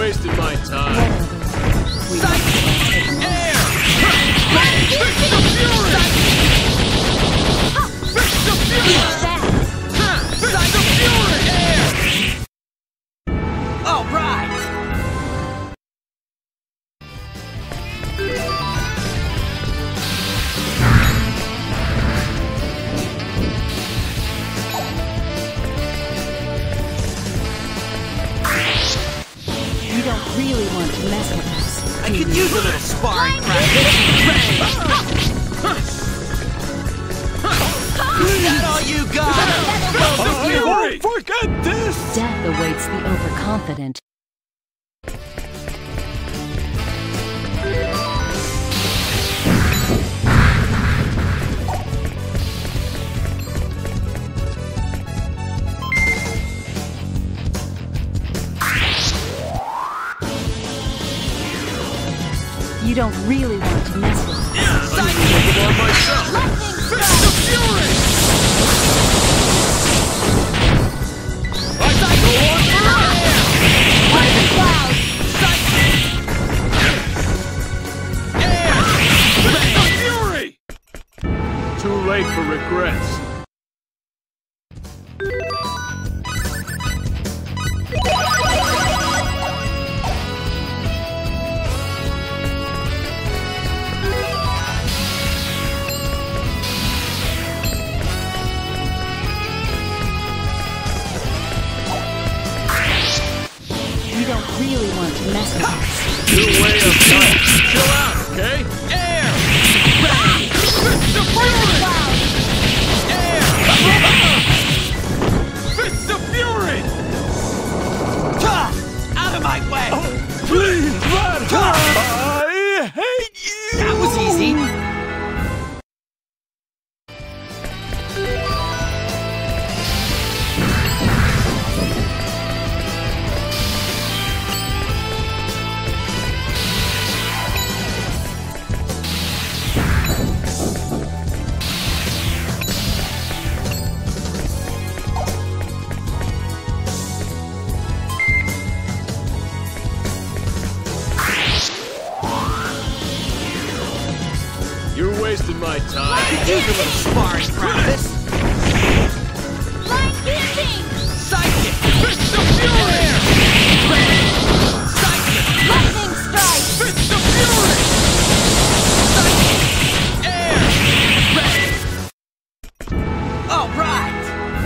wasting my time. Air! Fist of Fury! Fist of Fury! Fist of Fury! Air! All right! You don't really want to mess with us. I could use a little sparring practice. Is that all you got? I won't forget this! Death awaits the overconfident. You don't really want to mess with us. I'm gonna take it on myself! Fist of Fury! I go on Fist of Fury! Too late for regrets. You don't really want to mess with us. New way of life. Chill out, okay? Air! Fist of Fury! Air! Fist of Fury! Out of my way! Please, Red! I hate you! That was easy. You're wasting my time. I could use a little sparring practice. Line guillotine! Psychic! Fist of Fury! Psychic! Lightning strike! Fist of Fury! Psychic! Air! All right!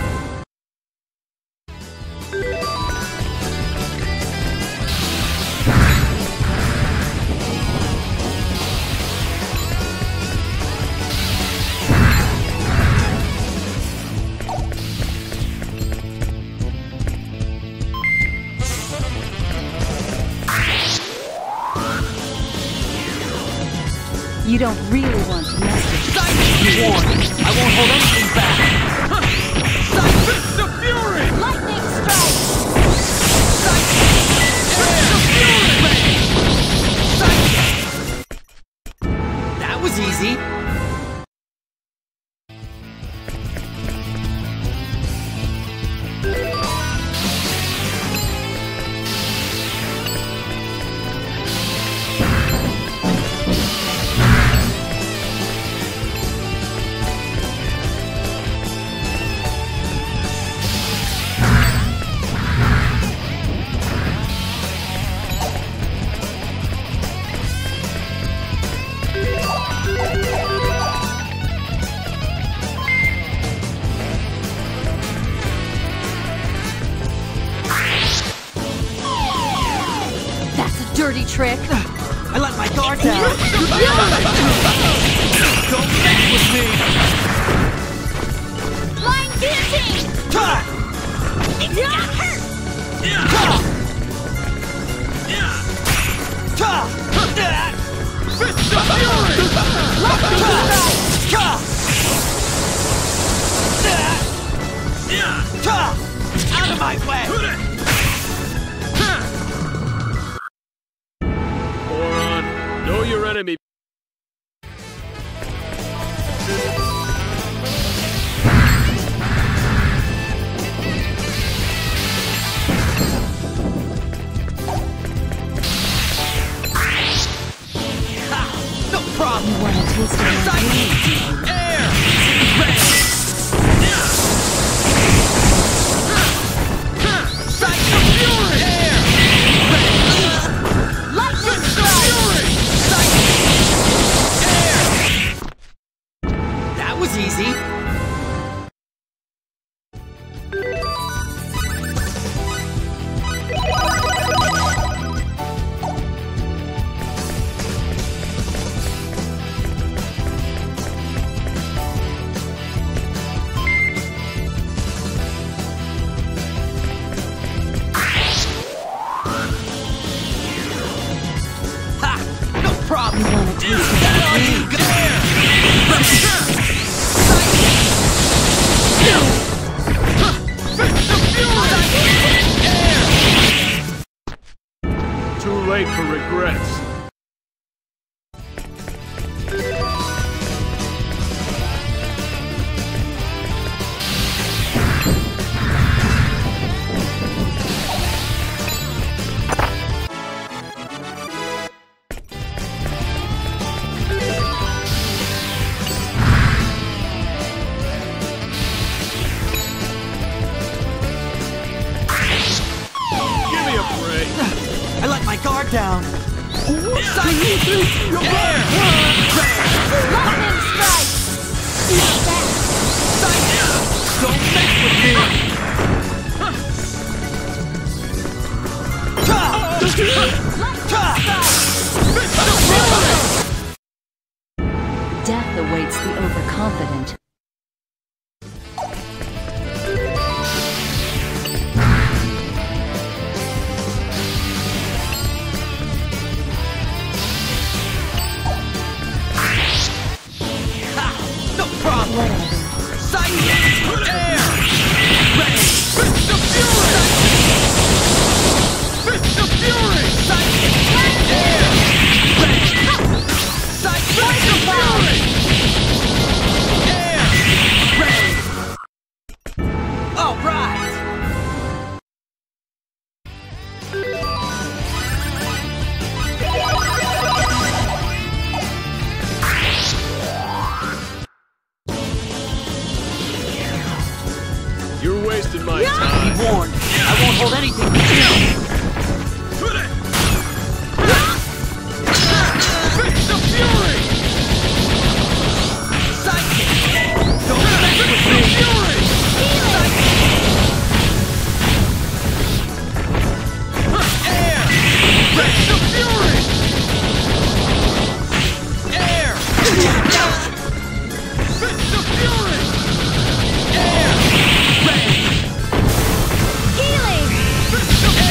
You don't really want to mess with us. Psychic! Warning! I won't hold anything back! Fist of Fury! Lightning strike! Psychic! Fist of Fury! Psychic! That was easy! That's a dirty trick. I let my guard down! Don't mess with me! Line guillotine! It's got hurt! Fist of Fury! Out of my way! Moron, know your enemy. see? You want a taste of Too late for regrets. I let my guard down. Lightning strike! Eat that! Don't mess with me! death awaits the overconfident. You're wasting my time. Be warned, I won't hold anything back. Fix the fury! Don't mess with me! Fury! Air! Fix the fury! Air! Fix the fury! Air! Healing! Fix the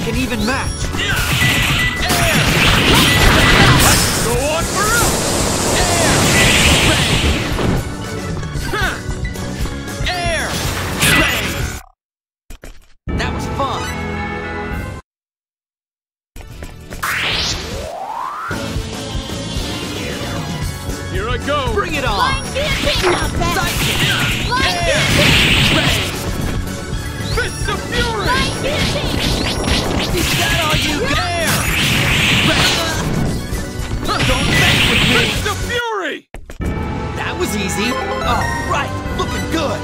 like an even match. Go on forever! Air! Rain! That was fun. Here I go! Bring it on! Not bad. Air! Rain! Fists of Fury! Is that all you dare? Don't mess with me! Fists of Fury! That was easy. All right, looking good.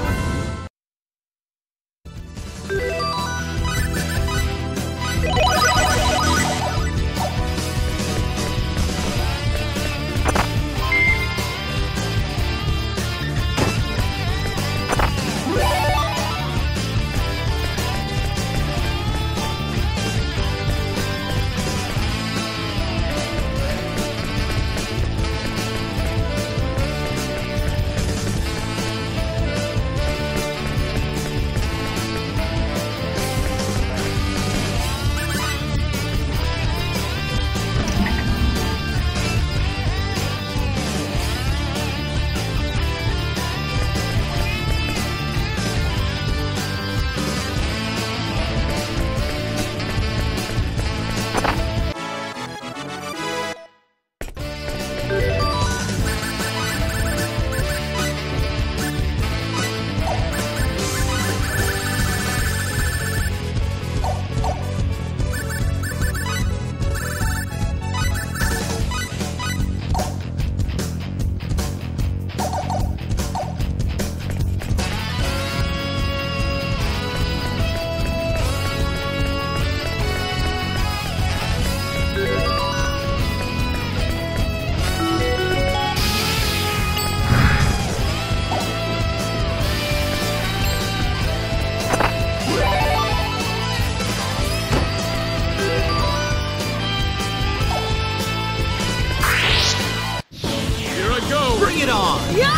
Bring it on!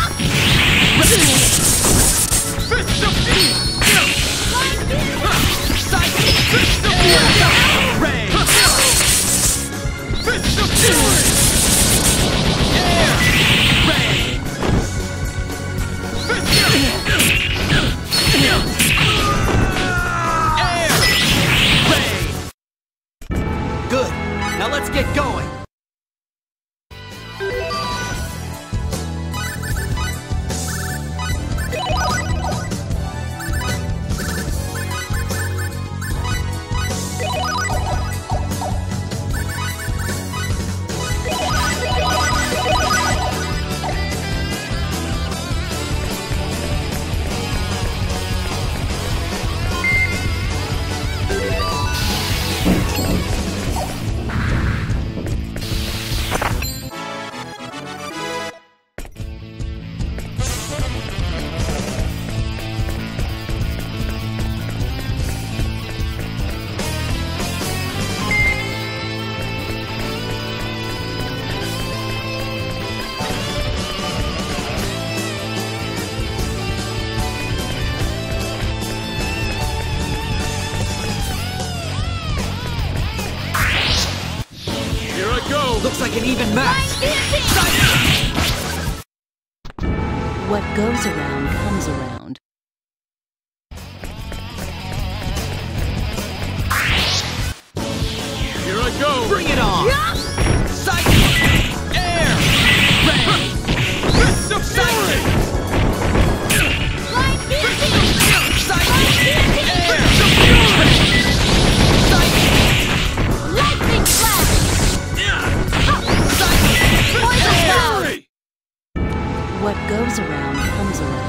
Fists of Fury! Fists of Fury! Rain! Fists of Fury! Air! Rain! Fists of Air! Rain! Good. Now let's get going. Looks like an even match. What goes around comes around. Here I go! Bring it on! Psychic! Air! Rain! Fists of Fury! Psychic! Air! Lightning flash! Fury! What goes around comes around.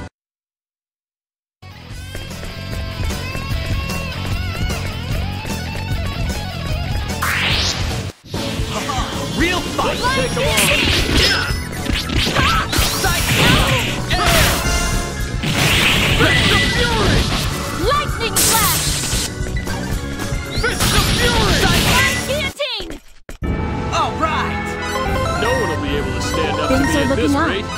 Real fight! Take them on! Psychic! Air! Fists of Fury! Lightning flash! Fists of Fury! Guillotine! All right! No one will be able to stand up Things to me are at this looking up. rate.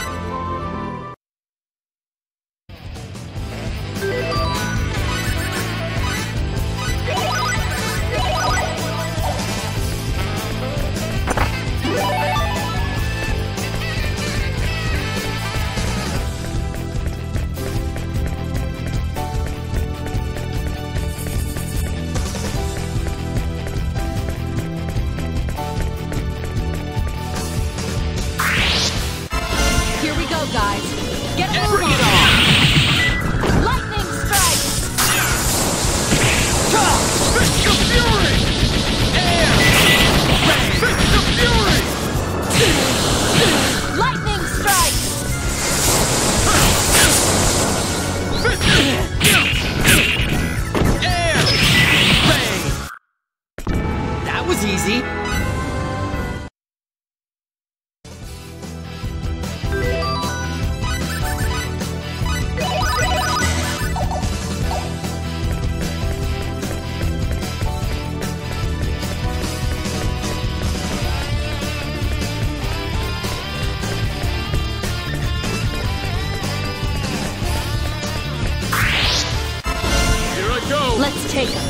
Let's take them.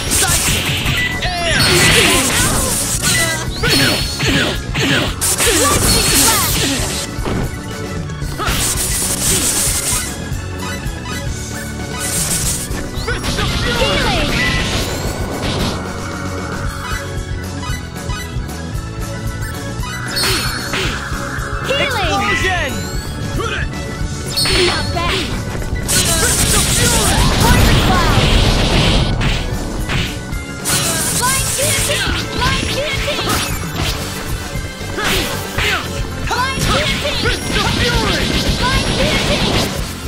Explosion! Not bad. Fury! Thundercloud. Flying guillotine. Flying guillotine. Flying guillotine. Fury! Flying guillotine.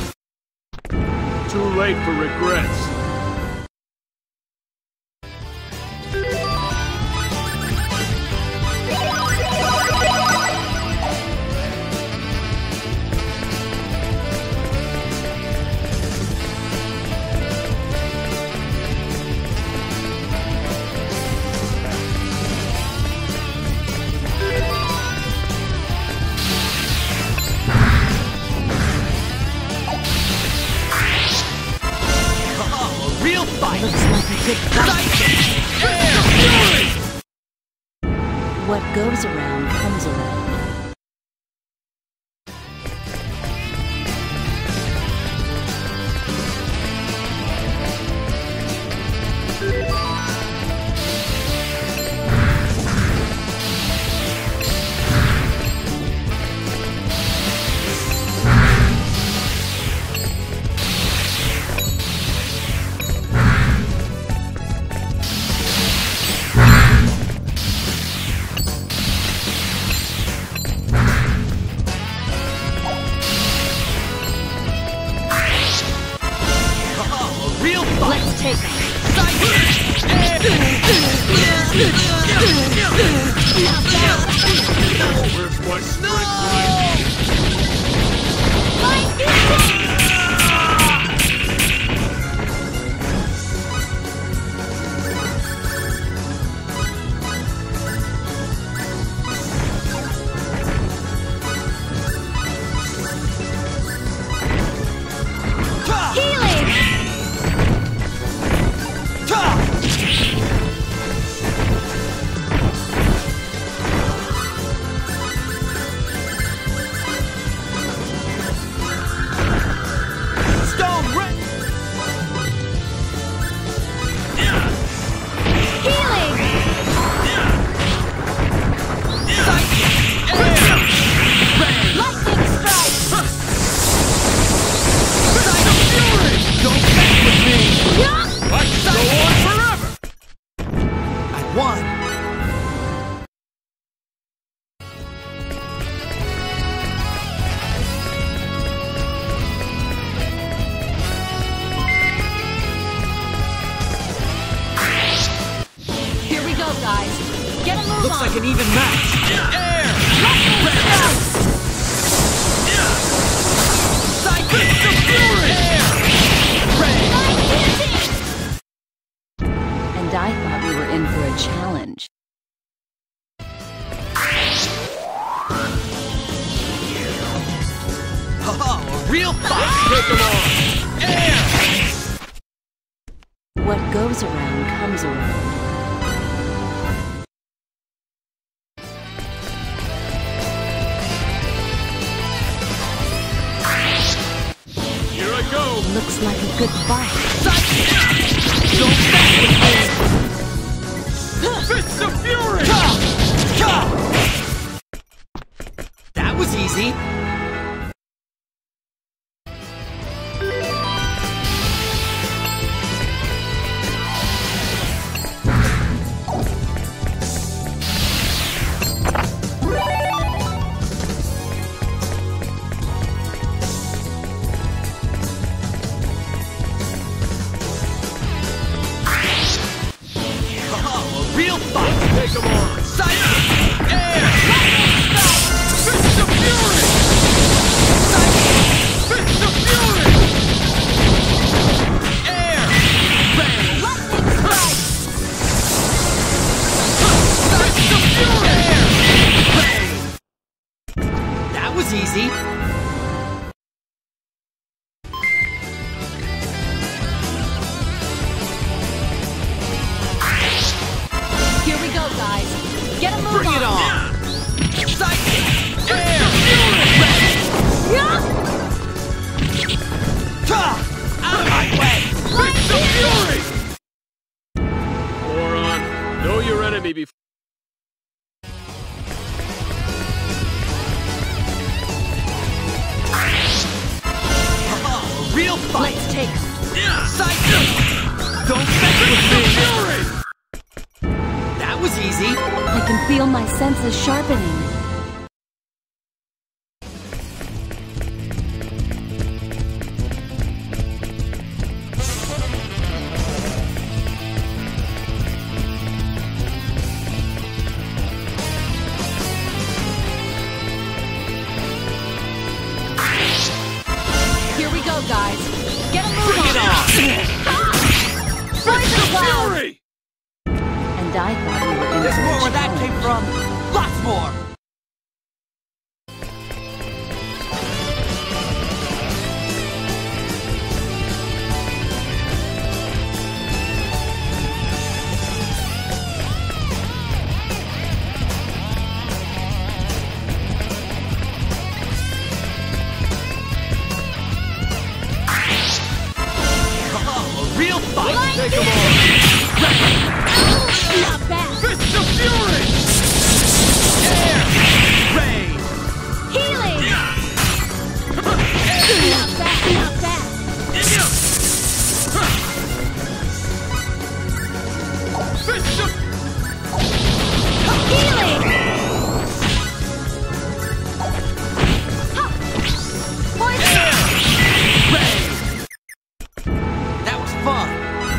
Too late for regrets. Real fight! Looks like a good fight. What goes around comes around. Let's take them. Where's my strength? Flying guillotine. Healing. Stone Red! Healing. Lightning strike. Don't mess with me! I can go on forever! I won! Here we go, guys. Get a move Looks on. like an even match! And I thought we were in for a challenge. Oh, a real fight! Take 'em on! What goes around comes around. Here I go! Looks like a good fight. Don't mess with me! Fists of Fury! That was easy! Oh, a real fight! Take 'em on! Fists of Fury! Fists of Fury! Fists of Fury! That was easy! real fight! Let's take 'em. Psychic! Don't mess with me! That was easy! I can feel my senses sharpening. Here we go, guys. Get a move Bring it on. on! Poison cloud! Fury! And I thought we were in There's for a more where that challenge. came from! Lots more! Oh, a real fight! Take them on! Not bad! Fist of Fury! Air! Rain! Healing! Not bad, not bad! Fist of... Healing! Poison! Rain! That was fun!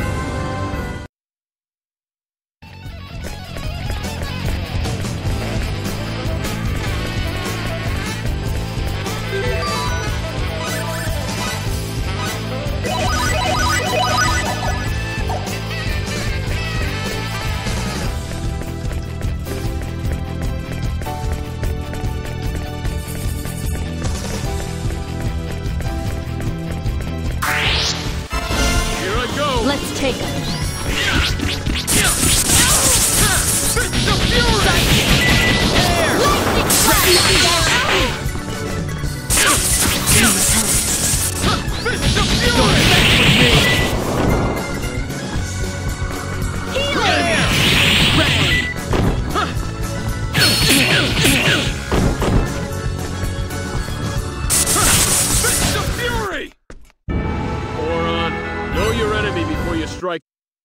Here I go! Let's take 'em. Fist of Fury! Lightning strike! Fist of Fury! Healing! Rain! Fist of Fury! Moron, know your enemy before you strike.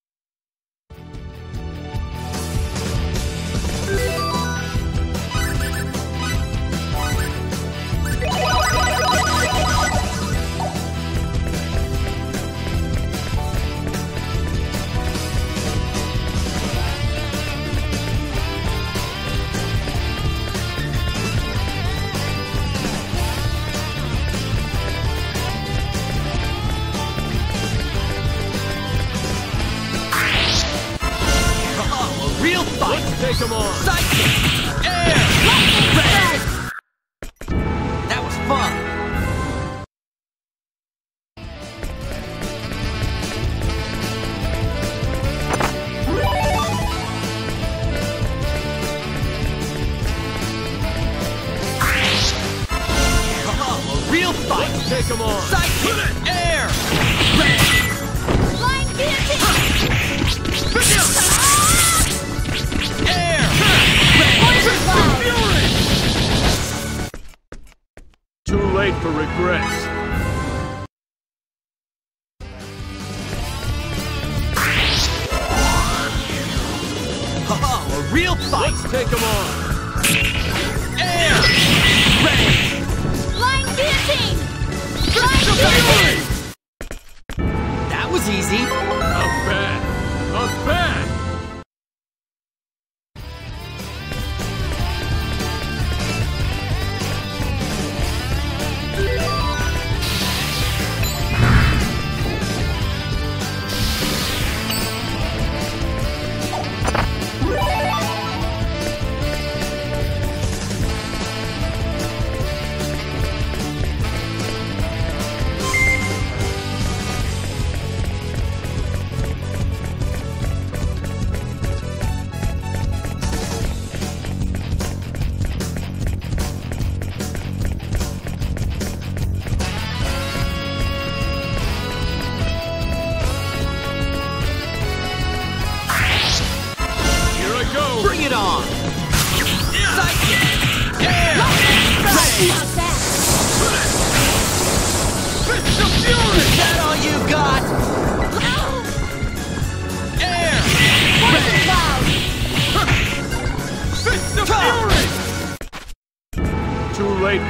Oh, a real fight! Let's take them on! Psychic! Air! Rain! That was fun! Oh, a real fight! Let's take them on! Psychic! Air! Rain! Blind guillotine! Air! Poison cloud! Fury! Too late for regrets. Oh, a real fight! Let's take them on! Air! Rain! Blind guillotine! Blind Fury! guillotine! That was easy! Not bad! Not bad!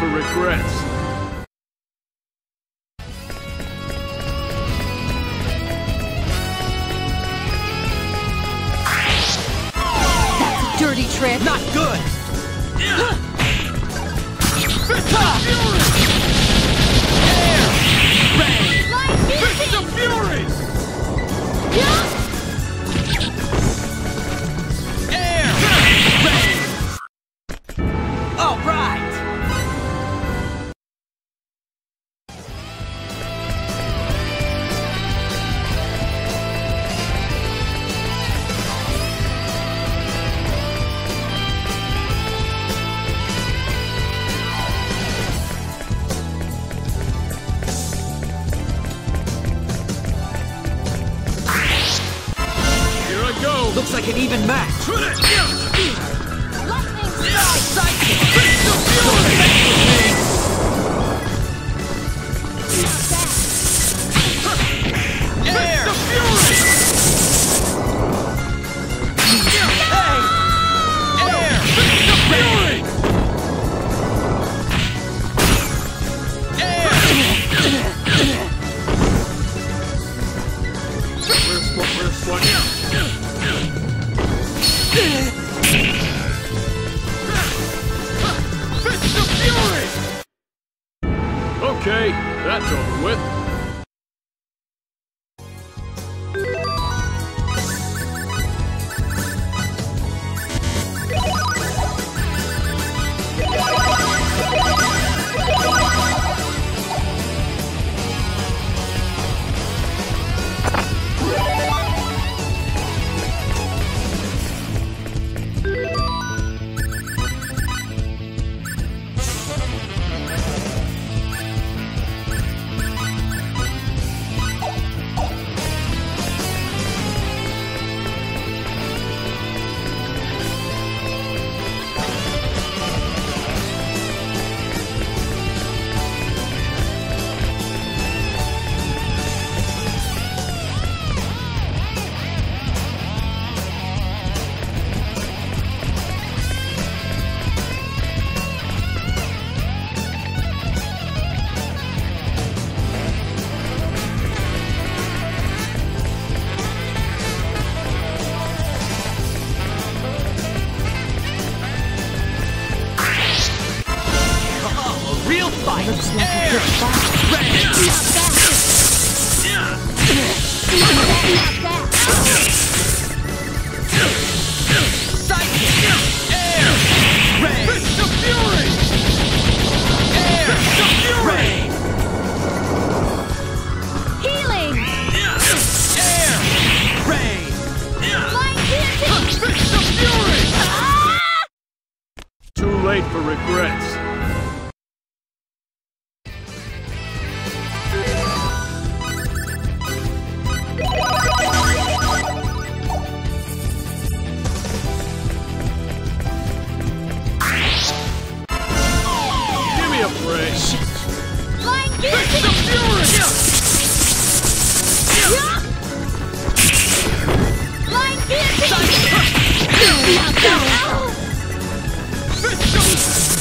for regrets. Dirty trick. Not good! Fist of Furies! All right! Here I go! Looks like an even match. Lightning Where's what? Fist of Fury! Okay, that's over with. Real fight! Looks like a good fight. Fist of Fury! Fist of Fury! healing! Flying piercing! Fist of Fury! Too late for regrets. Give me a break. Flying Fist piercing! of Fury! Flying piercing! Fist of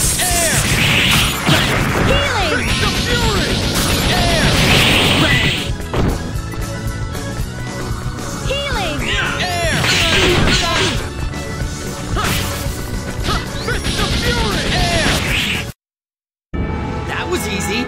Healing! Fist of Fury! Healing! Fist of Fury! That was easy.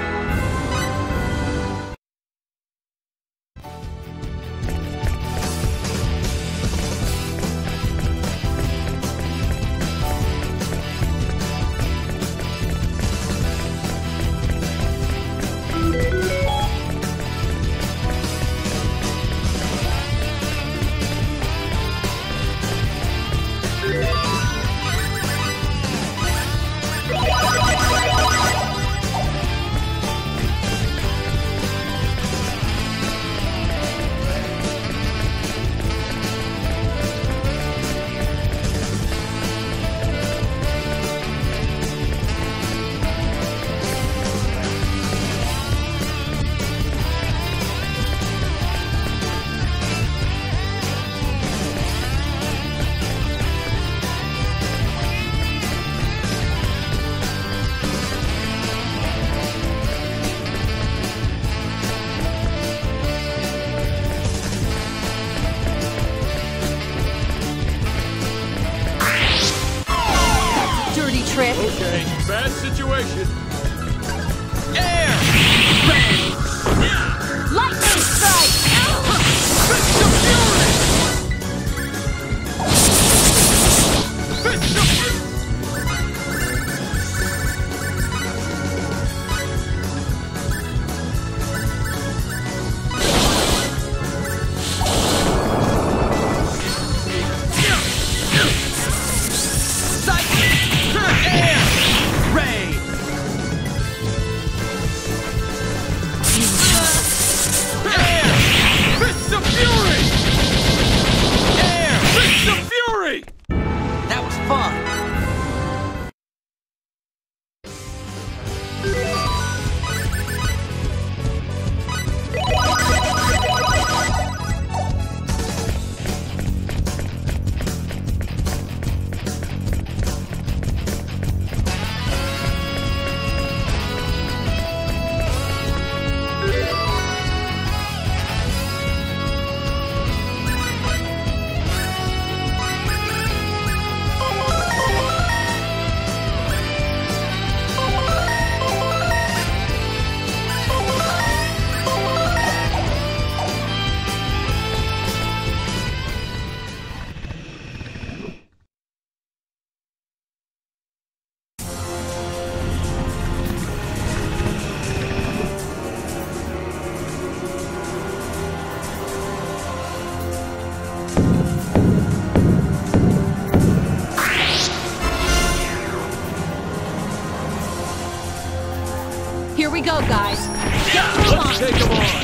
Here we go, guys. Get them on. Let's take them on.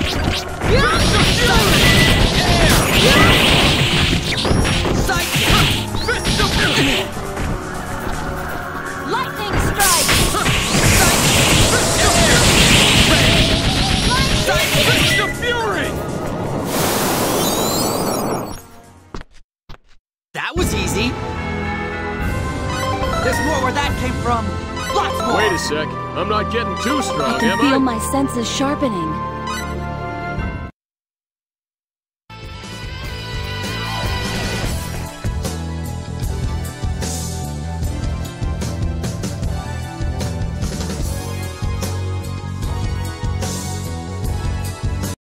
Fist of fury! Lightning strike! Fist of fury! That was easy. There's more where that came from. Lots more. Wait a sec. I'm not getting too I strong, can am feel I? my senses sharpening.